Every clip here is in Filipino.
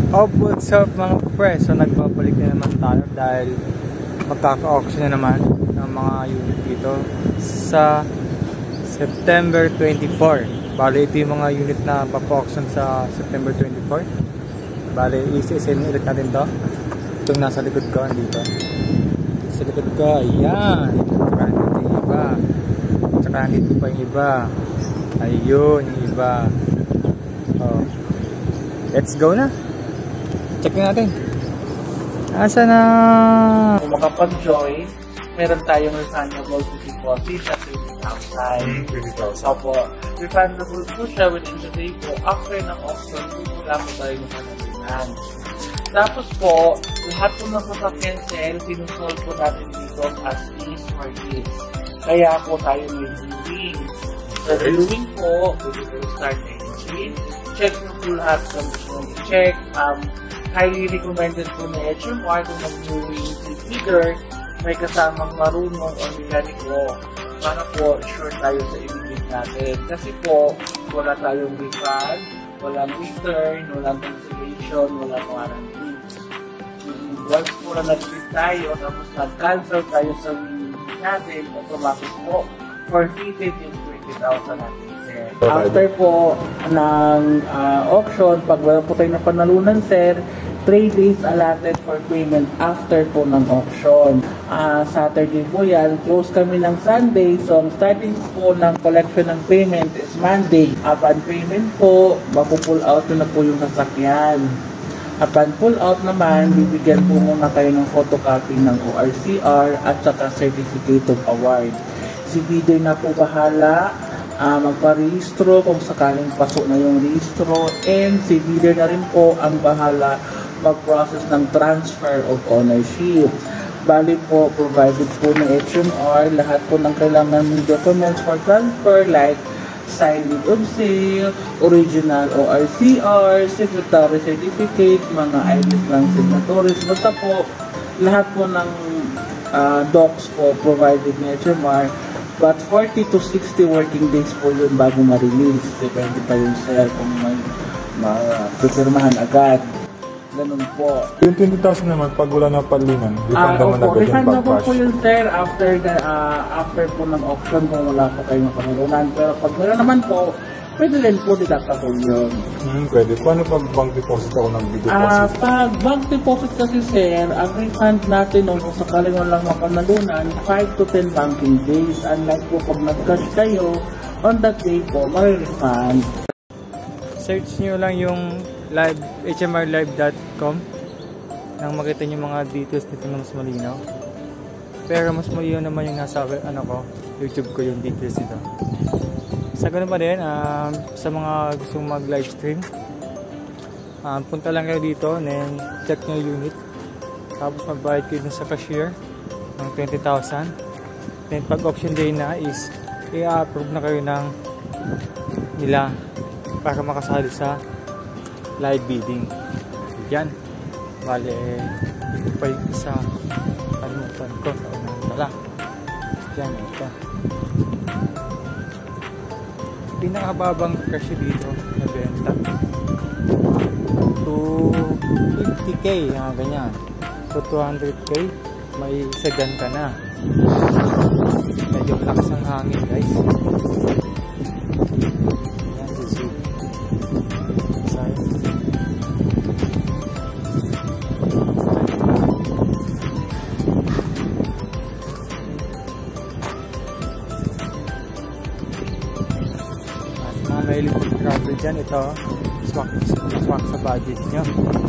What's up mga pre? So nagbabalik na naman tayo dahil magkaka-auction na naman ng mga unit dito sa September 24. Bale ito yung mga unit na papa-auction sa September 24. Bale isa-isahin ulit natin to. Itong nasa likod ko, dito sa likod ko, ayan. Tsaka nandito yung iba, tsaka nandito pa yung iba, ayun yung iba. Oh. Let's go na. Check natin. Asa na? Kung makapag-join, meron tayong refundable deposit at 20,000. Opo. Refundable po siya within the day po. After ng auction, wala po tayo ng panalunan. Tapos po, lahat po ng sasakyan sale, sinusol po natin dito as is for gifts. Kaya po tayo may viewing. So, viewing po, pwede po start engine. Check nyo po lahat kung gusto nyo i-check. Highly recommended po na HMR kung mag-viewing figure, may kasamang marunong o mekaniko para po sure tayo sa ibigay natin. Kasi po, wala tayong refund, walang return, walang cancellation, walang warranty. Once po na nag-click tayo, tapos nag-cancel tayo sa viewing natin, automatic po, forfeited yung 20,000 natin. After po ng auction, pag wala po tayo na panalunan, sir, 3 days allotted for payment after po ng auction. Saturday po yan, close kami ng Sunday, so ang starting po ng collection ng payment is Monday. Upon payment po, mapupull out na po yung sasakyan. Upon pull out naman, bibigyan po muna kayo ng photocopy ng ORCR at saka certificate of award. Si bidder na po bahala magparehistro kung sakaling pasok na yung rehistro, and si bidder na rin po ang bahala mag-process ng transfer of ownership. Bali po, provided po ng HMR lahat po ng kailangan ng documents for transfer like signed deed of sale, original ORCR, secretary certificate, mga IDs ng signatories, basta po lahat po ng docs po provided ng HMR. But 40 to 60 working days po yun bago ma-release. Depende pa yun, sir, kung may ma-prepirmahan agad. Ganun po. Yung 20,000 naman, pag wala na palunan, refund naman agad yung refundable po yun, sir, after po ng auction kung wala po kayong palunan. Pero pag wala naman po, pwede rin po deductible yun. Pwede. Paano pag bank deposit ako nag-deposit? Pag bank deposit kasi, sir, ang refund natin kung sakaling walang mapanalunan, 5 to 10 banking days. Unlike po pag nag-cash kayo, on that day po, may-refund. Search nyo lang yung live, hmrlive.com nang makita nyo mga details dito na mas malinaw. Pero mas malinaw naman yung nasa YouTube ko yung details dito. Sa ganun pa din, sa mga gustong mag-live stream, punta lang kayo dito, then check nyo yung unit. Tapos magbayad kayo dun sa cashier ng 20,000. Then pag auction day na is, i-approve na kayo ng nila para makasali sa live bidding. Yan. Bale, ito pa yung isa kalimutan ko sa unahan pala. Yan, ito. Pinakababang presyo dito na benta 250k, ganyan. So 200k may sagan ka na. Medyo lakas ng hangin, guys. Yan, susi. May lipot travel dyan, ito swak sa budget nyo.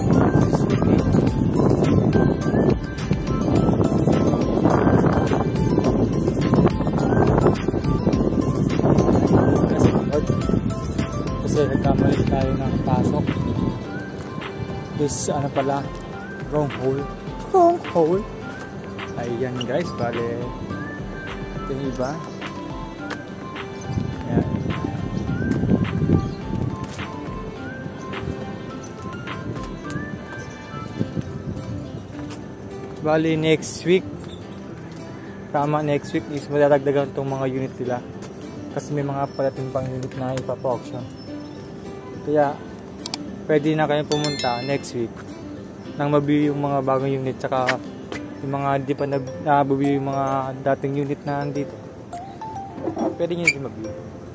Kasi nagkamali tayo ng pasok. This pala, wrong hole. Ayan guys, bale ito yung iba. Bali next week is madadagdagan itong mga unit nila kasi may mga palating pang unit na ipapa-auction. Kaya pwede na kayo pumunta next week nang mabili yung mga bagong unit tsaka yung mga di pa nabibili yung mga dating unit na nandito. Pwede nyo din mabili.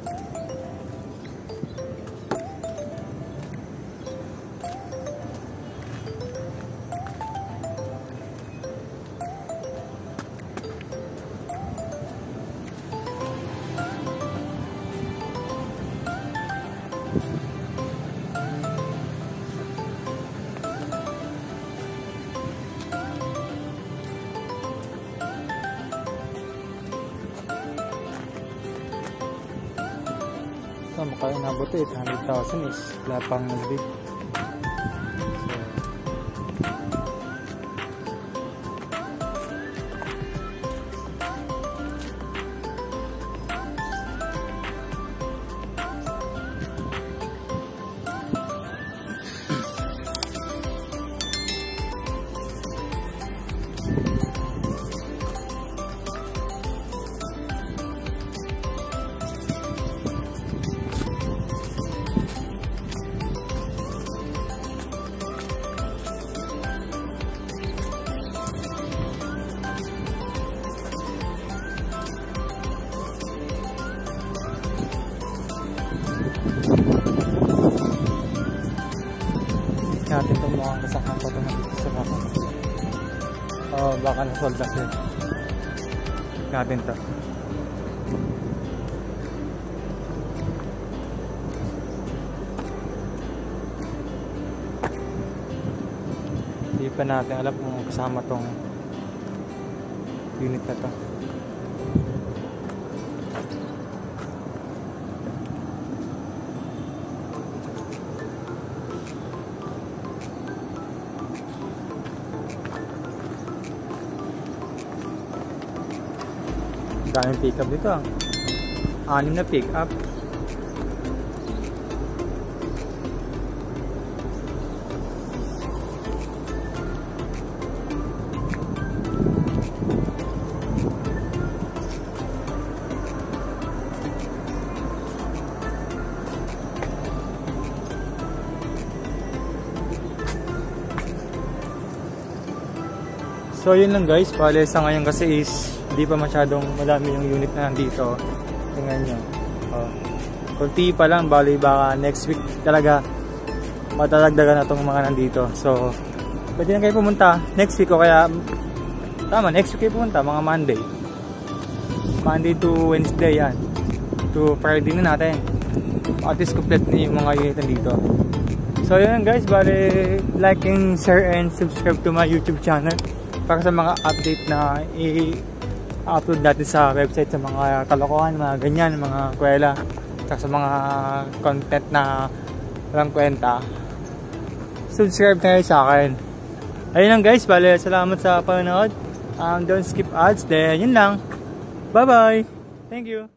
So, makaya nabot 800,000 is wala pang nag-bid. Natin itong mga kasakang pa ito dito sa baka. Baka nasold na siya. Natin ito. Hindi pa natin alam kung kasama itong unit na ito. Daming pick up dito. 6 na pick up. So yun lang guys, bale sa ngayon kasi is hindi pa masyadong madami yung unit na nandito. Tingnan nyo. Kunti pa lang, bale baka next week talaga matalagdagan na itong mga nandito. So pwede na kayo pumunta next week o kaya tama, next week kayo pumunta, mga Monday to Wednesday yan. To Friday na natin. At least complete na yung mga unit nandito. So yun guys, bale like and share and subscribe to my YouTube channel para sa mga update na i-upload natin sa website, sa mga kalokohan, mga ganyan, mga kwela, at sa mga content na walang kwenta. Subscribe na kayo sa akin. Ayun lang guys, bale salamat sa panonood. Don't skip ads. Then yun lang. Bye bye. Thank you.